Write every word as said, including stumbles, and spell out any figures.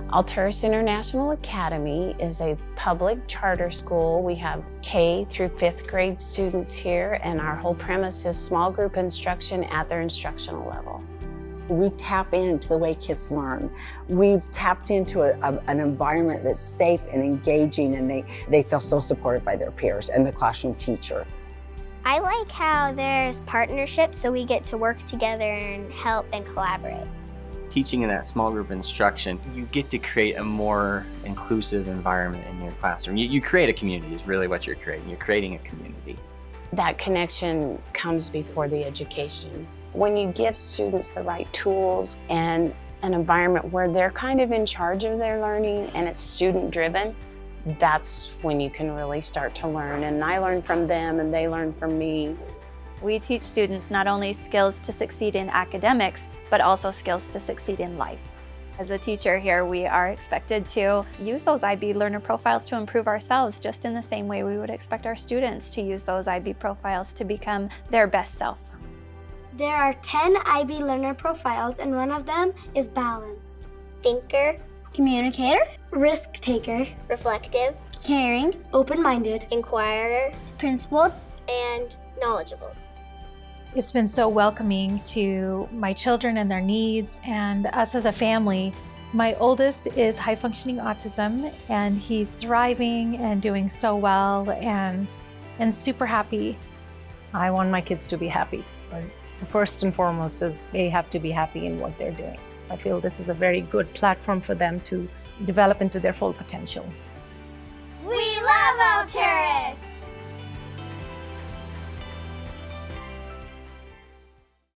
Alturas International Academy is a public charter school. We have K through fifth grade students here, and our whole premise is small group instruction at their instructional level. We tap into the way kids learn. We've tapped into a, a, an environment that's safe and engaging, and they, they feel so supported by their peers and the classroom teacher. I like how there's partnerships, so we get to work together and help and collaborate. Teaching in that small group instruction, you get to create a more inclusive environment in your classroom. You, you create a community is really what you're creating. You're creating a community. That connection comes before the education. When you give students the right tools and an environment where they're kind of in charge of their learning and it's student-driven, that's when you can really start to learn. And I learn from them and they learn from me. We teach students not only skills to succeed in academics, but also skills to succeed in life. As a teacher here, we are expected to use those I B learner profiles to improve ourselves, just in the same way we would expect our students to use those I B profiles to become their best self. There are ten I B learner profiles, and one of them is balanced. Thinker, communicator, risk taker, reflective, caring, open-minded, inquirer, principled, and knowledgeable. It's been so welcoming to my children and their needs and us as a family. My oldest is high-functioning autism, and he's thriving and doing so well and, and super happy. I want my kids to be happy. First and foremost is they have to be happy in what they're doing. I feel this is a very good platform for them to develop into their full potential. We love Alturas!